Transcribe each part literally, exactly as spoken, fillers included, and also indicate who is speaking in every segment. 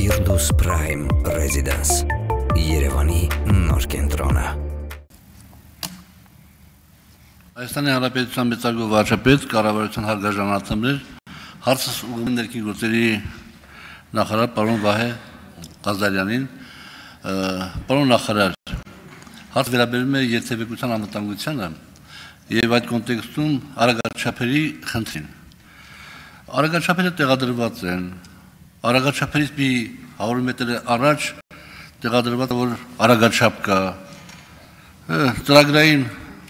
Speaker 1: Firdus Prime Residence Երևանի նոր կենտրոնը
Speaker 2: Հայաստանի Հանրապետության մեծարգո վարչապետ, կառավարության հարգաժանատներ, հարցս ուղղում ներքին գործերի նախարար պարոն Վահե Ղազարյանին, պարոն նախարար, հարց վերաբերում է երթևեկության անվտանգությանը եւ այդ կոնտեքստում արագաչափերի խնդրին։ Արագաչափերը տեղադրված են, արագաչափերից մի հարյուր մետր առաջ տեղադրված որ արագաչափ կա, ծրագրային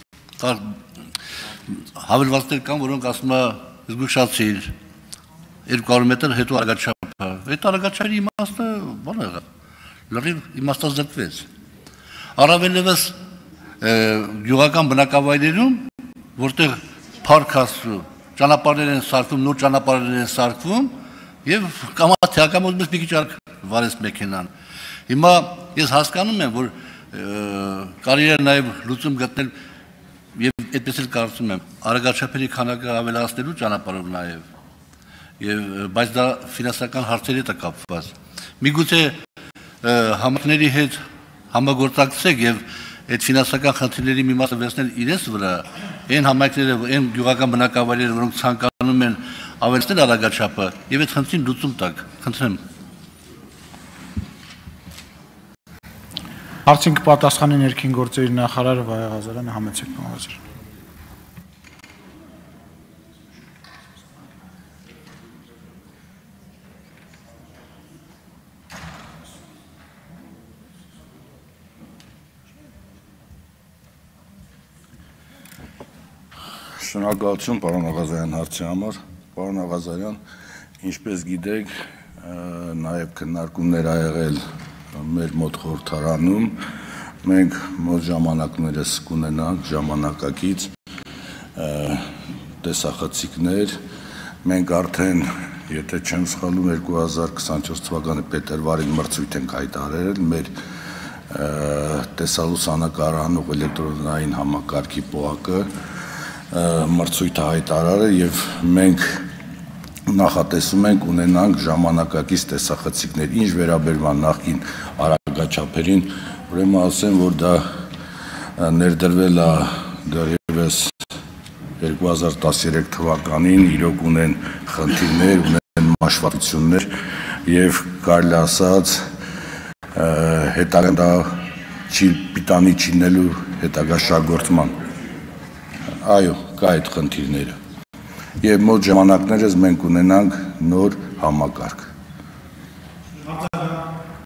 Speaker 2: հավելվածներ կան, որոնք ասում է զգուշացիր, երկու հարյուր մետր հետո արագաչափը, այդ արագաչափի իմաստը բան եղավ, լրիվ իմաստազրկվեց։ Առավելևս գյուղական բնակավայրերում, որտեղ փառք Աստծո, ճանապարհներ են սարքվում, նոր ճանապարհներ են սարքվում եւ կամա-թեակամոց մի քիչ արագ վարես մեքենան։ Հիմա ես հասկանում եմ, որ կարելի է նաեւ լուծում գտնել եւ այդպես էլ կարծում եմ, արագաչափերի քանակը ավելացնելու ճանապարհով նաեւ։ Եվ բայց դա ֆինանսական հարցերի հետ է կապված։ Միգուցե համակների հետ համագործակցեք եւ այդ ֆինանսական խնդիրների մի մասը վերցնել իրենց վրա, այն համայնքները, այն գյուղական բնակավայրերը, որոնք ցանկանում են ավելացնել արագաչափը եւ այդ խնդրին լուծում տակ, խնդրեմ։
Speaker 3: Հարցին կպատասխանի ներքին գործերի նախարար Վահե Ղազարյանը, համեցեք մոռացել։
Speaker 4: Շնորհակալություն պարոն Ղազարյան հարցի համար, պարոն Ղազարյան, ինչպես գիտեք, նաև քննարկումներ ա եղել մեր մոտ խորհրդարանում, մենք մոտ ժամանակներս կունենանք ժամանակակից տեսախցիկներ, մենք արդեն, եթե չեմ սխալվում, երկու հազար քսանչորս թվականի փետրվարին մրցույթ ենք հայտարարել մեր տեսալուսանկարանող էլեկտրոնային համակարգի պոակը մրցույթը հայտարարել եւ մենք նախատեսում ենք ունենանք ժամանակակից տեսախցիկներ, ինչ վերաբերում է նախկին արագաչափերին, ուրեմն ասեմ, որ դա ներդրվել է դեռևս երկու հազար տասներեք թվականին, իրոք ունեն խնդիրներ, ունեն մաշվածություններ եւ կարելի ասած հետագա դա չի պիտանի չինելու հետագա շահգործման Այո, կա այդ խնդիրները եւ մոտ ժամանակներս մենք ունենանք նոր համակարգ